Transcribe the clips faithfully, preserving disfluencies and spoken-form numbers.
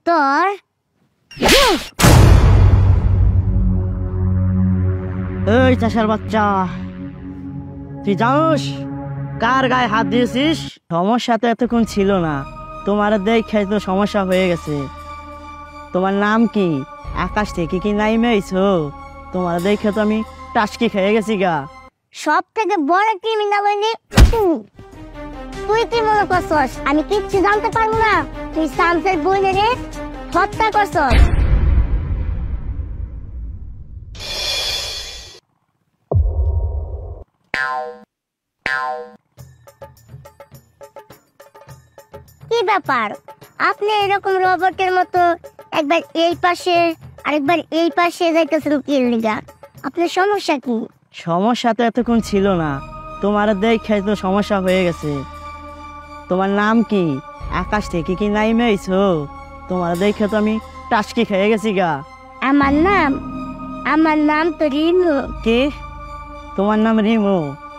তোর এই চাষার বাচ্চা, তুই জানোস কার গায়ে হাত দিয়েছিস? সমস্যা তো এতক্ষণ ছিল না, তোমার দেখে তো সমস্যা হয়ে গেছে। তোমার নাম কি? আকাশ থেকে কি নাইমে আইছো? তোমার দেখে তো আমি টাসকি খেয়ে গেছি গা। সব থেকে বড় ক্রিমিনাল হইলি তুই। কি মনে করছস আমি কিচ্ছু জানতে পারবো না? তুই শামসের বোনেরে হত্যা করছস। কি ব্যাপার, আপনি এরকম রোবটের মতো একবার এই পাশে আরেকবার এই পাশে যাইতেছেন কি লিগা? আপনার সমস্যা কি? সমস্যা তো এতক্ষণ ছিল না, তোমার দেখে তো সমস্যা হয়ে গেছে। তোমার নাম কি? আকাশ থেকে কি নাইমে আইছো? তোমার দেখে তো আমি টাসকি খেয়ে গেছি গা। আমার নাম আমার নাম তো রিমু। কে? তোমার নাম রিমু?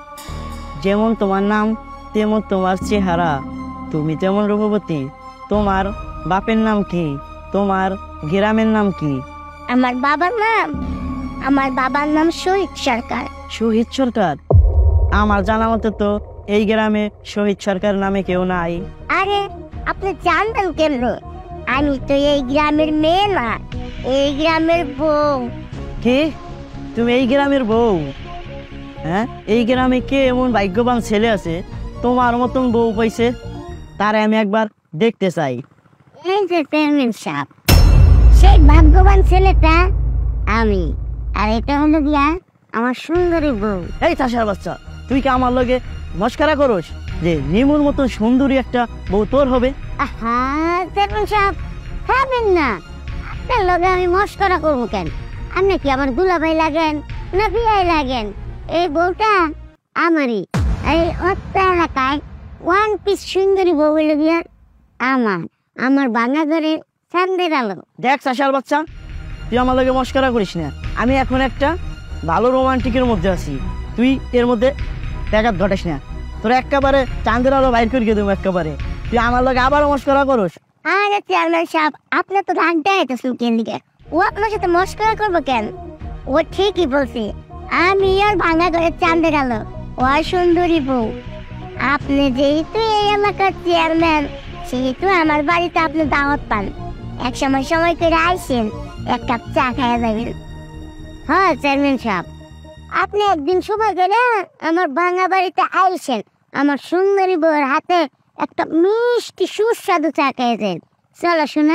যেমন তোমার নাম তেমন তোমার চেহারা, তুমি তেমন রূপবতী। তোমার বাপের নাম কি? তোমার গ্রামের নাম কি? আমার বাবার নাম আমার বাবার নাম শহীদ সরকার। শহীদ সরকার? আমার জানা মতে তো এই গ্রামে শহীদ সরকার নামে কেউ নাই। আরে আপনি জানতেন কেমনে? আমি তো এই গ্রামের মেয়ে না, এই গ্রামের বউ। কে? তুমি এই গ্রামের বউ? হ্যাঁ, এই গ্রামে কে এমন ভাগ্যবান ছেলে আছে তোমার মতন বউ পাইছে? তারে আমি একবার দেখতে চাই। এই যে চেয়ারম্যান সাহেব, সেই ভাগ্যবান ছেলেটা আমি, আর এটা হলো গিয়া আমার সুন্দরী বউ। এই চাষার বাচ্চা, তুই কি আমার লগে মস্কারা করস যে নিমুর মতন সুন্দরী একটা বউ তোর হবে? আহা চেয়ারম্যান সাহেব, খাবেন না। আপনার লগে আমি মস্করা করবো কেন? আপনি কি আমার দুলাভাই লাগেন না বিয়াই লাগেন? এই বউটা আমারই। এই অত্য এলাকায় ওয়ান পিস সুন্দরী বউ হইল গিয়া আমার আমার বাঙা ঘরে চান্দের আলো। দেখ চাষার বাচ্চা, তুই আমার লগে মস্কারা করিস না। আমি এখন একটা ভালো রোমান্টিকের মধ্যে আছি, তুই এর মধ্যে ব্যাঘাত ঘটাস না। তোর একেবারে চাঁদের আলো বাইর করে দেবো একেবারে। তুই আমার লগে আবার মস্করা করস? আরে চেয়ারম্যান সাহেব, আপনি তো রাগ দেখাইতেছেন কেন দিকে? ও আপনার সাথে মস্করা করবো কেন? ও ঠিকই বলছে, আমি আর ভাঙা ঘরে চাঁদের আলো, ও আর সুন্দরী বউ। আপনি যেহেতু এই এলাকার চেয়ারম্যান, সেহেতু আমার বাড়িতে আপনি দাওয়াত পান। এক সময় সময় করে আইসেন, এক কাপ চা খাইয়া যাবেন। হ্যাঁ চেয়ারম্যান সাহেব, আপনি একদিন সময় করে আমার ভাঙা বাড়িতে আইসেন, আমার সুন্দরী বউয়ের হাতে একটা মিষ্টি সুস্বাদু চা খাইয়েছেন। চলো শোনা,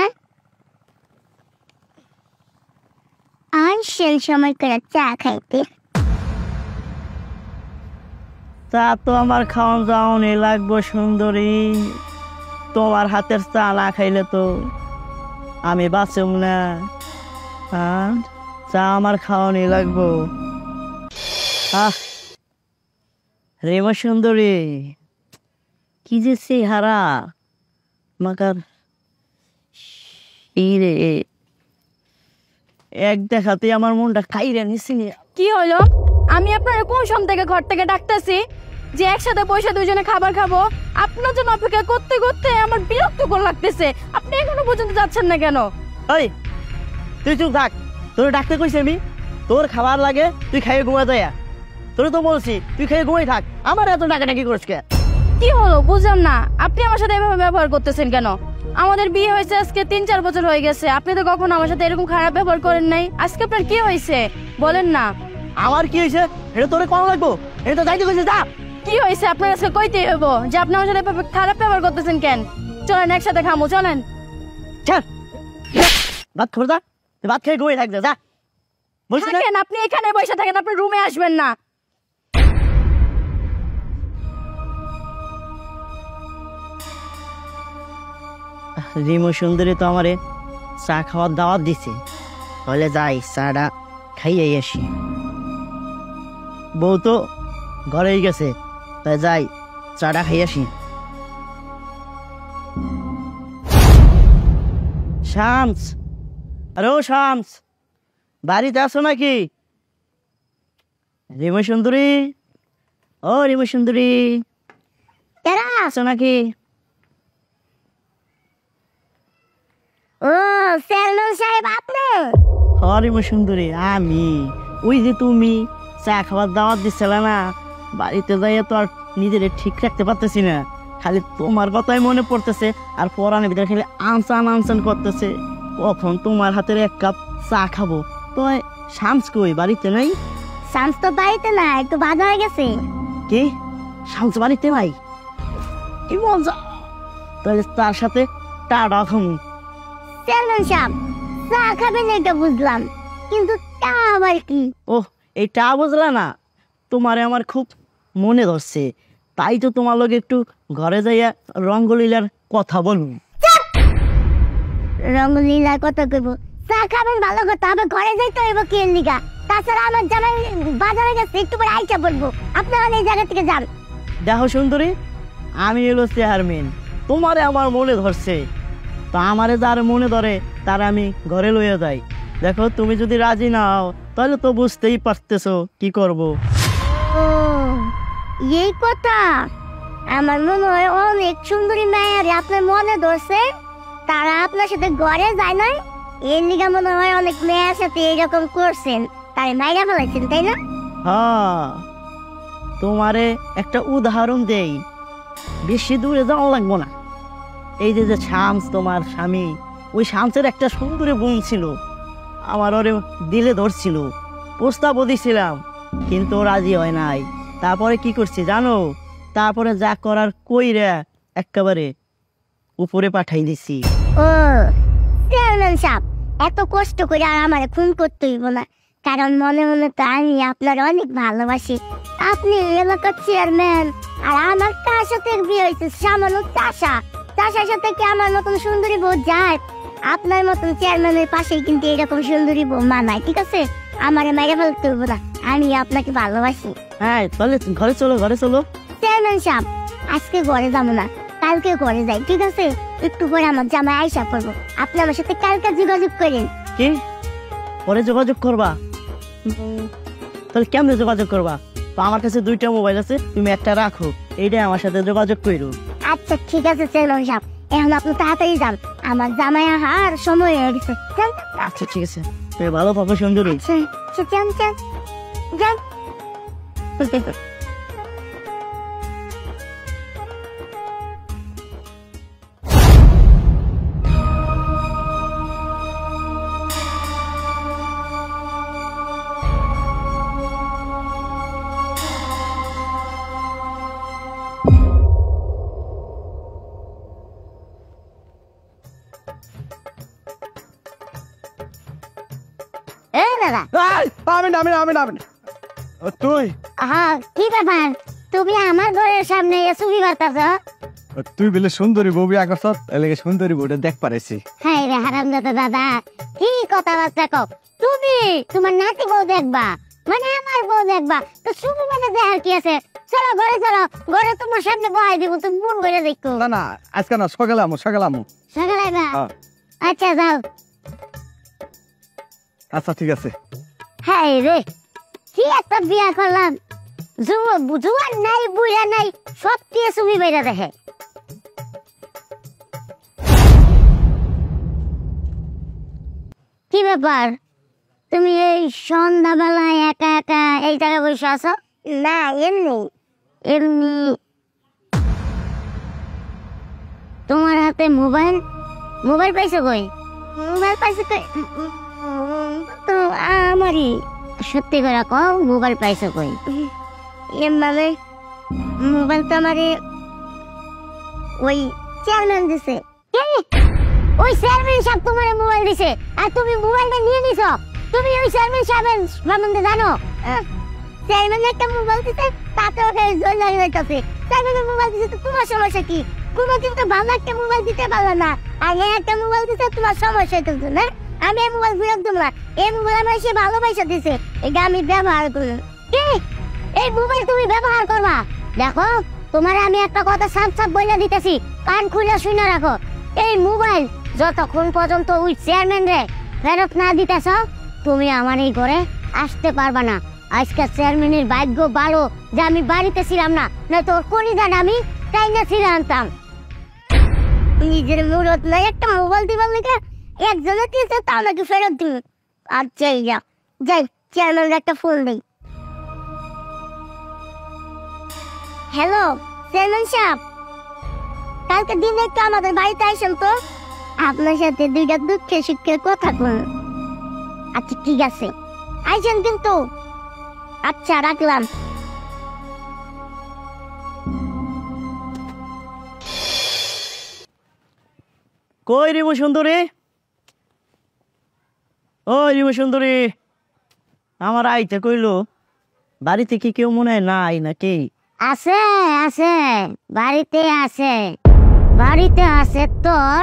আইসেন সময় করে চা খাইতে। চা তো আমার খাওয়ান যাওয়ানি লাগবো সুন্দরী, তোমার হাতের চা না খাইলে তো আমি বাঁচব না। হ্যাঁ, চা আমার খাওয়ানি লাগবো। আহ রেমা সুন্দরী, কি যে চেহারা মাকার, এই রে এক দেখাতে আমার মনটা খাইরে নিছি। কি হলো? আমি আপনার কোন সম থেকে ঘর থেকে ডাকতেছি যে একসাথে পয়সা দুজনে খাবার খাবো, আপনার জন্য অপেক্ষা করতে করতে আমার বিরক্ত করে লাগতেছে। আপনি এখনো পর্যন্ত যাচ্ছেন না কেন? ওই তুই চুপ থাক, তোর ডাকতে কইছি আমি? তোর খাবার লাগে তুই খাইয়ে ঘুমা যায়। তোর তো বলছি তুই খেয়ে ঘুমাই থাক, আমার এত ডাকাডাকি করিস কে? কি হলো বুঝলাম না, আপনি আমার সাথে এভাবে ব্যবহার করতেছেন কেন? আমাদের বিয়ে হয়েছে আজকে তিন চার বছর হয়ে গেছে, আপনি তো কখনো আমার সাথে এরকম খারাপ ব্যবহার করেন নাই। আজকে আপনার কি হয়েছে বলেন না? আমার কি হয়েছে এটা তোরে কম লাগবো? এটা তো যাইতে কইছে যা। কি হয়েছে আপনার আজকে কইতেই হইব যে আপনি আমার সাথে এভাবে খারাপ ব্যবহার করতেছেন কেন? চলেন একসাথে খামো, চলেন। ছাড়, ভাত খাবো যা, তুই ভাত খেয়ে ঘুমিয়ে থাকবে যা বলছি না। থাকেন, আপনি এখানে বসে থাকেন, আপনি রুমে আসবেন না। রিমু সুন্দরী তো আমারে চা খাওয়ার দাওয়াত দিছে, বলে যাই চাটা খাইয়ে আসি। বউ তো ঘরেই গেছে, তাই যাই চাটা খাইয়ে আসি। শামস, আরে ও শামস, বাড়িতে আছো নাকি? রিমু সুন্দরী, ও রিমু সুন্দরী, কেরা আছো নাকি? ও সরি মো সুন্দরী, আমি ওই যে তুমি চা খাবার দাওয়াত দিচ্ছিলে না, বাড়িতে যাইয়া তো আর নিজের ঠিক রাখতে পারতেছি না, খালি তোমার কথাই মনে পড়তেছে আর পরানের ভিতরে খালি আনসান আনসান করতেছে। কখন তোমার হাতের এক কাপ চা খাবো। তো শামস কই, বাড়িতে নাই? শামস তো বাড়িতে না, একটু বাজারে গেছে। কি শামস বাড়িতে নাই? কি মজা, তাহলে তার সাথে টাটা খামু। চেয়ারম্যান সাহেব, চা খাবেন এটা বুঝলাম, কিন্তু তা আবার কি? ওহ, এইটা বুঝলা না? তোমারে আমার খুব মনে ধরছে, তাই তো তোমার লগে একটু ঘরে যাইয়া রঙ্গলীলার কথা বলুন। রঙ্গলীলার কথা কইব? চা খাবেন ভালো কথা, আবার ঘরে যাইতে হইব কি এর লিগা? তাছাড়া আমার জামাই বাজারে গেছে, একটু পরে আইসা বলবো, আপনারা এই জায়গা থেকে যান। দেখো সুন্দরী, আমি এলো চেয়ারম্যান, তোমারে আমার মনে ধরছে, তো আমারে যার মনে ধরে তার আমি ঘরে লইয়া যাই। দেখো তুমি যদি রাজি না হও তাহলে তো বুঝতেই পারতেছো কি করব। ও এই কথা, আমার মনে হয় অনেক সুন্দরী মেয়ের আপনার মনে ধরছে, তারা আপনার সাথে ঘরে যায় নাই, এর লিগা মনে হয় অনেক মেয়ের সাথে এরকম করছেন, তাই মাইরা ফেলাইছেন, তাই না? হ্যাঁ, তোমারে একটা উদাহরণ দেই, বেশি দূরে যাওয়া লাগবো না। এই যে যে শামস তোমার স্বামী, ওই শামসের একটা সুন্দরী বোন ছিল, আমার ওরে দিলে ধরছিল, প্রস্তাবও দিছিলাম, কিন্তু ও রাজি হয় নাই। তারপরে কি করছি জানো? তারপরে যা করার কইরা একেবারে উপরে পাঠাই দিছি। ও চেয়ারম্যান সাহেব, এত কষ্ট করে আর আমার খুন করতে হইব না, কারণ মনে মনে তো আমি আপনার অনেক ভালোবাসি। আপনি এলাকার চেয়ারম্যান, আর আমার তার সাথে বিয়ে হয়েছে সামান্য চাষা, চাষার সাথে কি আমার মতন সুন্দরী বউ যায়? আপনার মতন চেয়ারম্যানের পাশেই কিন্তু এরকম সুন্দরী বউ মানায়, ঠিক আছে? আমারে মেরে ফেলতে হইব না, আমি আপনাকে ভালোবাসি। হ্যাঁ, তাহলে ঘরে চলো, ঘরে চলো। চেয়ারম্যান সাহেব, আজকে ঘরে যাবো না, কালকে ঘরে যাই, ঠিক আছে? একটু পরে আমার জামাই আইসা পড়বো, আপনি আমার সাথে কালকে যোগাযোগ করেন। কি পরে যোগাযোগ করবা? উম, তাহলে কেমনে যোগাযোগ করবা? তো আমার কাছে দুইটা মোবাইল আছে, তুমি একটা রাখো, এইটাই আমার সাথে যোগাযোগ করো। আচ্ছা ঠিক আছে চেয়ারম্যান সাহেব, এখন আপনি তাড়াতাড়ি যান, আমার জামাই আহার সময় হয়ে গেছে। যান। আচ্ছা ঠিক আছে, তুমি ভালো থাকো সুন্দরী। আচ্ছা, আচ্ছা, যান যান যান। এই দাদা, আমি না আমি না আমি না আমি না। ও, তুই হ্যাঁ কি ব্যাপার, তুমি আমার ঘরের সামনে ছবি বার্তাছ? ও, তুই বলে সুন্দরী বউ বিয়া করছ, এলাকা সুন্দরী বউটা দেখ পারেছি। হ্যাঁ রে হারাম দাদা, দাদা কি কথাবার্তা কও? তুমি তোমার নাতি বউ দেখবা, মানে আমার বউ দেখবা, তো শুধু মানে দেখার কি আছে? চলো ঘরে চলো, ঘরে তোমার সামনে বহাই দিব, তুমি মন করে দেখো। না না, আজকে না, সকালে আমো সকালে আমো। সকালে আইবা? হ্যাঁ। আচ্ছা যাও। আচ্ছা ঠিক আছে। হ্যাঁ রে, কি একটা বিয়া করলাম, জুয়ান নাই বুড়া নাই, সব দিয়ে ছবি বেড়ে দেখে। কি ব্যাপার, তুমি এই সন্ধ্যাবেলায় একা একা এই জায়গায় বসে আছো? না এমনি এমনি। তোমার হাতে মোবাইল, মোবাইল পাইছো কই? মোবাইল পাইছো কই? তো আমারই। সত্যি করে কও, মোবাইল পাইছো কই? এর মানে মোবাইল তো আমারে ওই চেয়ারম্যান দিছে। কে? ওই চেয়ারম্যান সাহেব তোমার মোবাইল দিছে, আর তুমি মোবাইলটা নিয়ে নিছো? তুমি ওই চেয়ারম্যান সাহেবের সম্বন্ধে জানো? চেয়ারম্যান একটা মোবাইল দিছে, তাতে ওকে জল লাগে যাইতেছে। চেয়ারম্যানের মোবাইল দিছে তো তোমার সমস্যা কি? কোনোদিন তো ভালো একটা মোবাইল দিতে পারলো না, আর এই একটা মোবাইল দিছে তোমার সমস্যা হইতেছে না? আমি এই মোবাইল ফেরত দেবো না, এই মোবাইল আমার সে ভালোবাসা দিছে, এটা আমি ব্যবহার করি। কি এই মোবাইল তুমি ব্যবহার করবা? দেখো তোমার আমি একটা কথা সাপ সাপ বলে দিতেছি, কান খুলে শুনে রাখো। এই মোবাইল যতক্ষণ পর্যন্ত ওই চেয়ারম্যান রে ফেরত না দিতেছ, তুমি আমার এই ঘরে আসতে পারবা না। আজকে চেয়ারম্যানের ভাগ্য ভালো যে আমি বাড়িতে ছিলাম না, না তোর কলিজান আমি টাইনা ছিঁড়ে আনতাম। নিজের মুরত নাই একটা মোবাইল দিবার লেগে একজনের দিয়েছে, তাও নাকি ফেরত দিবে। আচ্ছা যা যাই চেয়ারম্যান একটা ফোন দেই। হ্যালো চেয়ারম্যান সাহেব, কালকে দিনে একটু আমাদের বাড়িতে আসেন তো, আপনার সাথে দুইটা দুঃখের সুখের কথা বল। আচ্ছা ঠিক আছে, আইসেন কিন্তু। আচ্ছা রাখলাম। কই রিমু সুন্দরী, ও রিমু সুন্দরী, আমার আইতে কইলো বাড়িতে কি কেউ মনে হয় নাই নাকি? আছে আছে বাড়িতে আছে, বাড়িতে আছে তোর।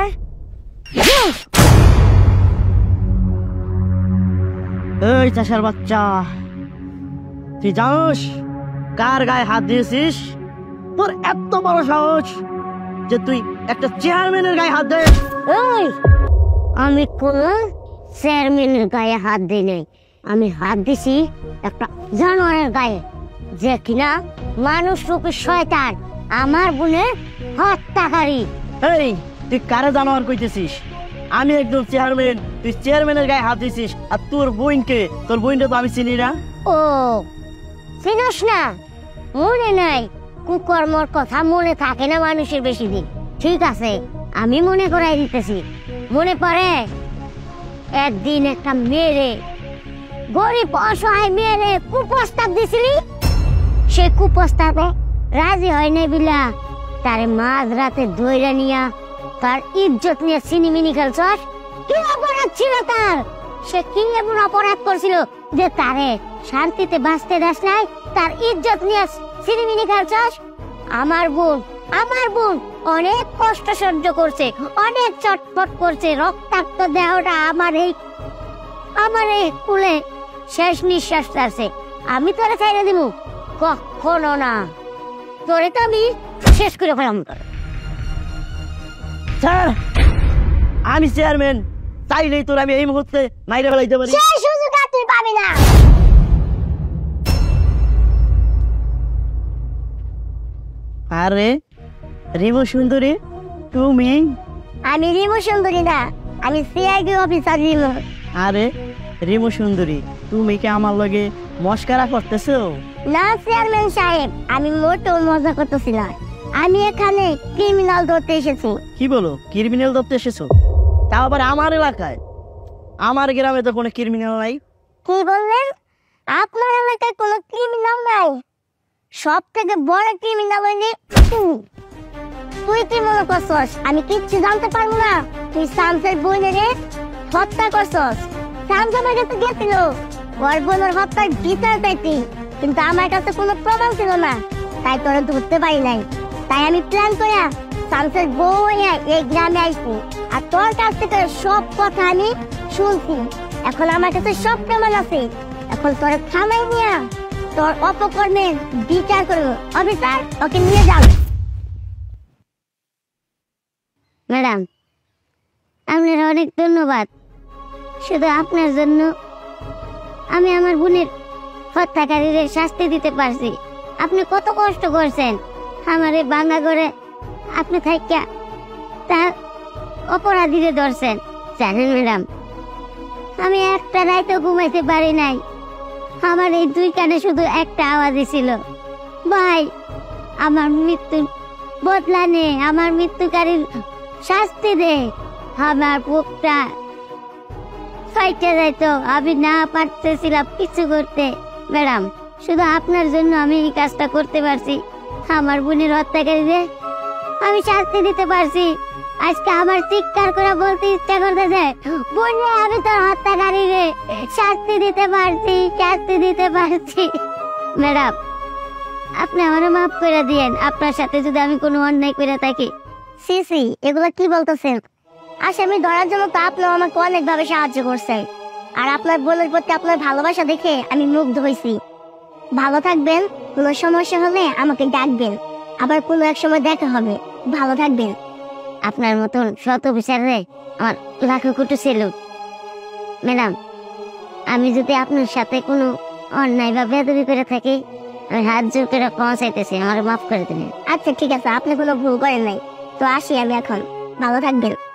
এই চাষার বাচ্চা, তুই জানোস কার গায়ে হাত দিয়েছিস? তোর এত বড় সাহস যে তুই একটা চেয়ারম্যানের গায়ে হাত দেয়? ওই আমি কোন চেয়ারম্যানের গায়ে হাত দিই নাই, আমি হাত দিছি একটা জানোয়ারের গায়ে, যে কিনা মানুষ রূপী শয়তান, আমার বোনের হত্যাকারী। এই তুই কারে জানোয়ার কইতেছিস? আমি একদম চেয়ারম্যান, তুই চেয়ারম্যানের গায়ে হাত দিছিস। আর তোর বোনকে, তোর বোনটা তো আমি চিনি না। ও চিনস না? মনে নাই, কুকর্মর কথা মনে থাকে না মানুষের বেশি দিন। ঠিক আছে, আমি মনে করাই দিতেছি। মনে পড়ে একদিন একটা মেয়েরে, গরিব অসহায় মেয়েরে কুপ্রস্তাব দিছিলি? সে কুপ্রস্তাবে রাজি হয় নাই বিলা তারে মাঝ রাতে ধইরা নিয়া তার ইজ্জত নিয়ে সিনিমিনি খেলছস। কি অপরাধ ছিল তার? সে কি এমন অপরাধ করছিল যে তারে শান্তিতে বাঁচতে দাস নাই? তার ইজ্জত নিয়ে সিনিমিনি খেলছস। আমার বোন, আমার বোন অনেক কষ্ট সহ্য করছে, অনেক চটপট করছে, রক্তাক্ত দেহটা আমার এই আমার এই কুলে শেষ নিঃশ্বাস আছে। আমি তোরে ছাইড়া দিব? কখনো না, তোরে তো আমি শেষ করে ফেলাম। স্যার, আমি চেয়ারম্যান, চাইলেই তোর আমি এই মুহূর্তে মাইরে ফেলাইতে পারি। সেই সুযোগ আর তুই পাবি না। আরে রিমু সুন্দরী, তুমি? আমি রিমু সুন্দরী না, আমি সিআইডি অফিসার রিমু। আরে রিমু সুন্দরী, তুমি কি আমার লগে মস্কারা করতেছো? না চেয়ারম্যান সাহেব, আমি মোটেও মজা করতেছিলাম। আমি এখানে ক্রিমিনাল ধরতে এসেছি। কি বলো, ক্রিমিনাল ধরতে এসেছো? তাও আবার আমার এলাকায়? আমার গ্রামে তো কোনো ক্রিমিনাল নাই। কি বললেন? আপনার এলাকায় কোনো ক্রিমিনাল নাই? সব থেকে বড় ক্রিমিনাল হইলে তুই। তুই কি মনে করছস আমি কিচ্ছু জানতে পারবো না? তুই শামসের বোনের হত্যা করছস। শামস আমার কাছে গেছিল ওর বোনের হত্যার বিচার চাইতে, কিন্তু আমার কাছে কোনো প্রমাণ ছিল না, তাই তোরা ধরতে পারি নাই। তাই আমি প্ল্যান করে শামসের বউ হয়ে এই গ্রামে আসবো, আর তোর কাছ থেকে সব কথা আমি শুনছি। এখন আমার কাছে সব প্রমাণ আছে। এখন তোর থানায় নিয়ে তোর অপকর্মের বিচার করবো। অফিসার, ওকে নিয়ে যাও। ম্যাডাম, আপনার অনেক ধন্যবাদ। শুধু আপনার জন্য আমি আমার বোনের হত্যাকারীদের শাস্তি দিতে পারছি। আপনি কত কষ্ট করছেন আমার এই বাংলা করে, আপনি থাইকা তার অপরাধীরে ধরছেন। জানেন ম্যাডাম, আমি একটা রাইতেও ঘুমাইতে পারি নাই। আমার এই দুই কানে শুধু একটা আওয়াজই ছিল, ভাই আমার মৃত্যু বদলা নে, আমার মৃত্যুকারীর শাস্তি দে। আমার বুকটা ফাইটে যাইতো, আমি না পারতেছিলাম কিছু করতে। ম্যাডাম, শুধু আপনার জন্য আমি এই কাজটা করতে পারছি। আমার বোনের হত্যাকারীদের আমি শাস্তি দিতে পারছি। আজকে আমার চিৎকার করে বলতে ইচ্ছা করতেছে, বোনে আমি তোর হত্যাকারীরে শাস্তি দিতে পারছি, শাস্তি দিতে পারছি। ম্যাডাম, আপনি আমার মাফ করে দিয়েন, আপনার সাথে যদি আমি কোনো অন্যায় করে থাকি। সি সি, এগুলো কি বলতেছেন? আসামি ধরার জন্য তো আপনি আমাকে অনেকভাবে সাহায্য করছেন, আর আপনার বোনের প্রতি আপনার ভালোবাসা দেখে আমি মুগ্ধ হয়েছি। ভালো থাকবেন, কোনো সমস্যা হলে আমাকে ডাকবেন, আবার কোনো এক সময় দেখা হবে। ভালো থাকবেন। আপনার মতন শত বিচারে আমার লাখো কোটি সেলুট। ম্যাডাম, আমি যদি আপনার সাথে কোনো অন্যায় বা বেদবি করে থাকি, আমি হাত জোর করে পৌঁছাইতেছি, আমার মাফ করে দেবেন। আচ্ছা ঠিক আছে, আপনি কোনো ভুল করেন নাই। তো আসি আমি এখন। ভালো থাকবেন।